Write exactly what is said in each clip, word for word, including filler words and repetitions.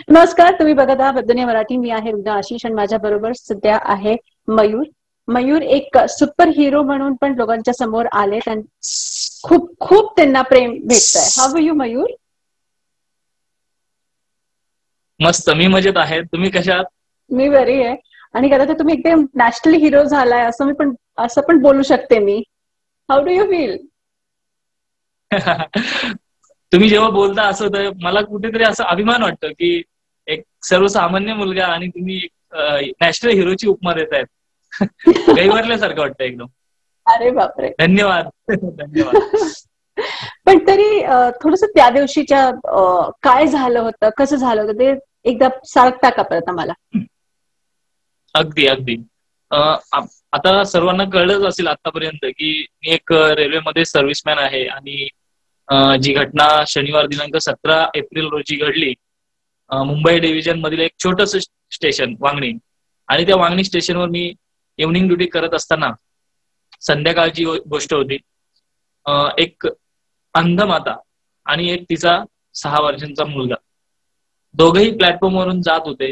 नमस्कार, तुम्ही बघत आहात बदुनिया मराठी. मी आहे रुद्र आशिष आणि माझ्या बरोबर सध्या आहे मयूर. मयूर एक सुपर हिरो म्हणून पण लोकांच्या समोर आले. खूप खूप त्यांना प्रेम भेटतंय. How are you Mayur? मस्त, मी मजेत आहे. तुम्ही कशा आहात? मी बरी आहे. आणि कदाचित तुम्ही एकदम नॅशनल हिरो झालाय असं मी पण असं पण बोलू शकते मी. How do you feel? तुम्ही जेव्हा बोलता असं तर मला कुठेतरी असं अभिमान वाटतं की एक सर्वसामान्य मुलगा आणि तुम्ही नॅशनल हिरोची उपमा देत आहेत. गैरवरल्यासारखं वाटतं एकदम. अरे बापरे, धन्यवाद. धन्यवाद. पण तरी थोडस त्या दिवशीच्या काय झालं होतं, कसं झालं होतं ते एकदा सांगता का परत मला? अगदी अगदी आता सर्वांना कळलंच असेल आतापर्यंत की मी एक रेल्वेमध्ये सर्व्हिसमॅन आहे आणि जी घटना शनिवार दिनांक सतरा एप्रिल रोजी घडली मुंबई डिव्हिजन मधील एक छोटस स्टेशन वांगणी, आणि त्या वांगणी स्टेशनवर मी इव्हनिंग ड्युटी करत असताना संध्याकाळची गोष्ट होती. एक अंध माता आणि एक तिचा सहा वर्षांचा मुलगा दोघेही प्लॅटफॉर्मवरून जात होते.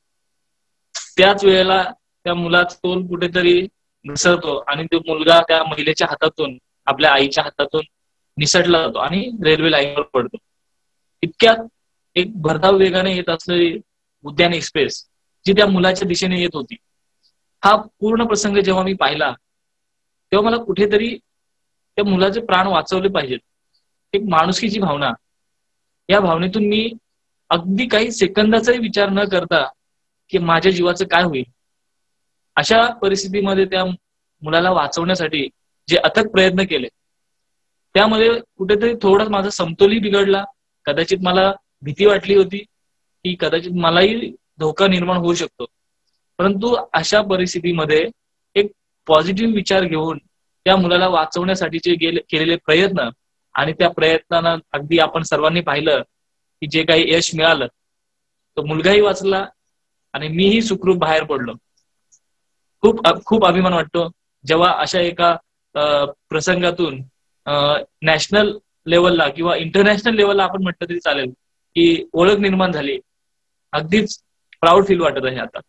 त्याच वेळेला त्या मुलाचा तोल कुठेतरी निसरतो आणि तो मुलगा त्या महिलेच्या हातातून, आपल्या आईच्या हातातून निसटला जातो आणि रेल्वे लाईनवर पडतो. इतक्यात एक भरधाव वेगाने येत असलेली उद्यान एक्सप्रेस जी त्या मुलाच्या दिशेने येत होती. हा पूर्ण प्रसंग जेव्हा मी पाहिला तेव्हा मला कुठेतरी त्या मुलाचे प्राण वाचवले पाहिजेत, एक माणुसकीची भावना, या भावनेतून मी अगदी काही सेकंदाचाही विचार न करता की माझ्या जीवाचं काय होईल, अशा परिस्थितीमध्ये त्या मुलाला वाचवण्यासाठी जे अथक प्रयत्न केले त्यामध्ये कुठेतरी थोडा माझा समतोलही बिघडला. कदाचित मला भीती वाटली होती की कदाचित मलाही धोका निर्माण होऊ शकतो, परंतु अशा परिस्थितीमध्ये एक पॉझिटिव्ह विचार घेऊन त्या मुलाला वाचवण्यासाठीचे गेले केलेले प्रयत्न आणि त्या प्रयत्नांना अगदी आपण सर्वांनी पाहिलं की जे काही यश मिळालं, तो मुलगाही वाचला आणि मीही सुखरूप बाहेर पडलो. खूप खूप अभिमान वाटतो जेव्हा अशा एका प्रसंगातून नॅशनल लेवलला किंवा इंटरनॅशनल लेवलला आपण म्हटलं तरी चालेल की ओळख निर्माण झाली. अगदीच प्राऊड फील वाटत आहे आता.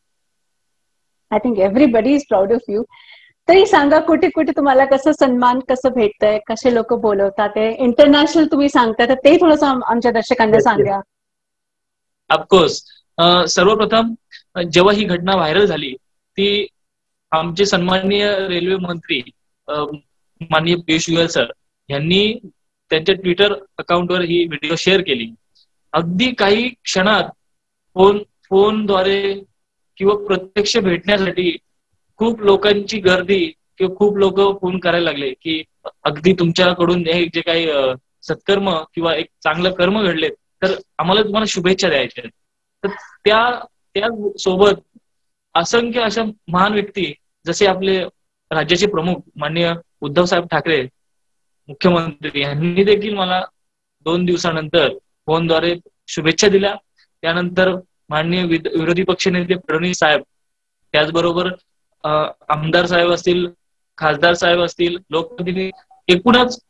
I think everybody is proud of you. तरी सांगा, कुठे कुठे तुम्हाला कसं सन्मान कसं भेटतंय, कसे लोक बोलवतात, ते इंटरनॅशनल तुम्ही सांगता तर ते थोडंसं आमच्या दर्शकांना सांगा. ऑफकोर्स, सर्वप्रथम जेव्हा ही घटना व्हायरल झाली ती आमचे सन्माननीय रेल्वे मंत्री माननीय पियुष गोयल सर यांनी त्यांच्या ट्विटर अकाउंटवर ही व्हिडिओ शेअर केली. अगदी काही क्षणात फोन फोनद्वारे किंवा प्रत्यक्ष भेटण्यासाठी खूप लोकांची गर्दी किंवा खूप लोक फोन करायला लागले की अगदी तुमच्याकडून हे जे काही सत्कर्म किंवा एक चांगलं कर्म घडले तर आम्हाला तुम्हाला शुभेच्छा द्यायच्या. तर त्या त्या सोबत असंख्य अशा महान व्यक्ती जसे आपले राज्याचे प्रमुख माननीय उद्धव साहेब ठाकरे मुख्यमंत्री यांनी देखील मला दोन दिवसानंतर फोनद्वारे शुभेच्छा दिल्या. त्यानंतर माननीय विरोधी पक्षनेते फडणवीस साहेब, त्याचबरोबर आमदार साहेब असतील, खासदार साहेब असतील, लोकप्रतिनिधी, एकूणच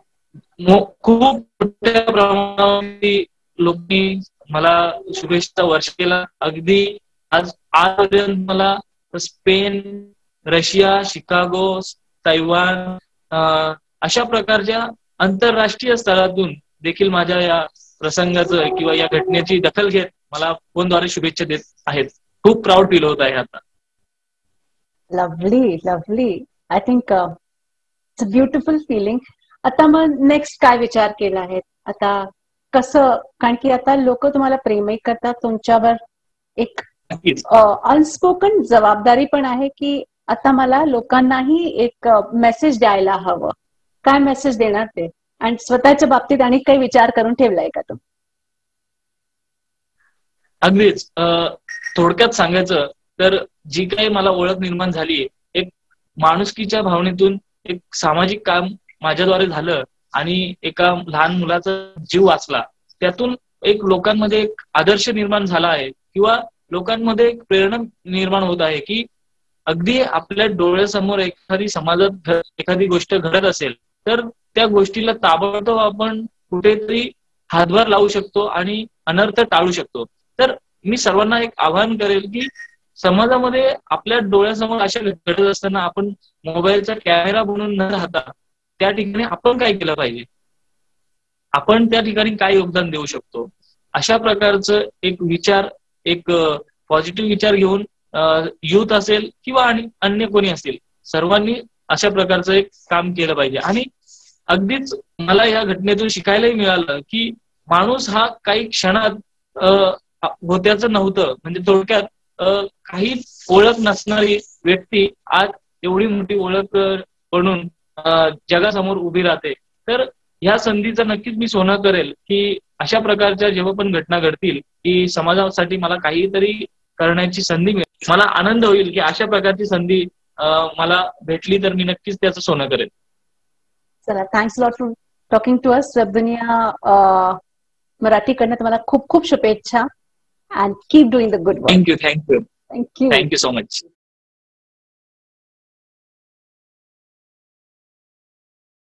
खूप मोठ्या प्रमाणावर लोकांनी मला शुभेच्छा वर्ष केला. अगदी आज आजपर्यंत मला स्पेन, रशिया, शिकागो, तैवान अशा प्रकारच्या आंतरराष्ट्रीय स्तरातून देखील माझ्या या प्रसंगाचं किंवा या घटनेची दखल घेत मला फोनद्वारे शुभेच्छा देत आहेत. खूप प्राऊड फील होत आहे आता. Lovely lovely. I think it's a beautiful feeling. आता मग नेक्स्ट काय विचार केला आहे आता, कसं, कारण की आता लोक तुम्हाला प्रेमही करतात, तुमच्यावर एक अनस्पोकन जबाबदारी पण आहे की आता मला लोकांनाही एक मेसेज द्यायला हवं. काय मेसेज देणार ते, आणि स्वतःच्या बाबतीत आणि काही विचार करून ठेवलाय का तुम्ही? अगदीच, थोडक्यात सांगायचं तर जी काही मला ओळख निर्माण झाली एक माणुसकीच्या भावनेतून, एक सामाजिक काम माझ्याद्वारे झालं आणि एका लहान मुलाचा जीव वाचला, त्यातून एक लोकांमध्ये एक आदर्श निर्माण झाला आहे किंवा लोकांमध्ये एक प्रेरणा निर्माण होत आहे की अगदी आपल्या डोळ्यासमोर एखादी समाजात एखादी गोष्ट घडत असेल तर त्या गोष्टीला ताबडतोब आपण कुठेतरी हातभार लावू शकतो आणि अनर्थ टाळू शकतो. तर मी सर्वांना एक आवाहन करेल की समाजामध्ये आपल्या डोळ्यासमोर अशा घडत असताना आपण मोबाईलचा कॅमेरा बनून न राहता त्या ठिकाणी आपण काय केलं पाहिजे, आपण त्या ठिकाणी काय योगदान देऊ शकतो, अशा प्रकारचं एक विचार, एक पॉझिटिव्ह विचार घेऊन युथ असेल किंवा आणि अन्य कोणी असेल सर्वांनी अशा प्रकारचं एक काम केलं पाहिजे. आणि अगदीच मला या घटनेतून शिकायलाही मिळालं की माणूस हा काही क्षणात होत्याचं नव्हतं. म्हणजे थोडक्यात काही ओळख नसणारी व्यक्ती आज एवढी मोठी ओळख बनून जगासमोर उभी राहते. तर ह्या संधीचं नक्कीच मी सोनं करेल की अशा प्रकारच्या जेव्हा पण घटना घडतील की समाजासाठी मला काहीतरी करण्याची संधी मिळेल, मला आनंद होईल की अशा प्रकारची संधी मला भेटली तर मी नक्कीच त्याचं सोनं करेल. चला, thanks lot for talking to us. Webdunia मराठीकडनं तुम्हाला खूप खूप शुभेच्छा and keep doing the good work. Thank you thank you thank you thank you so much.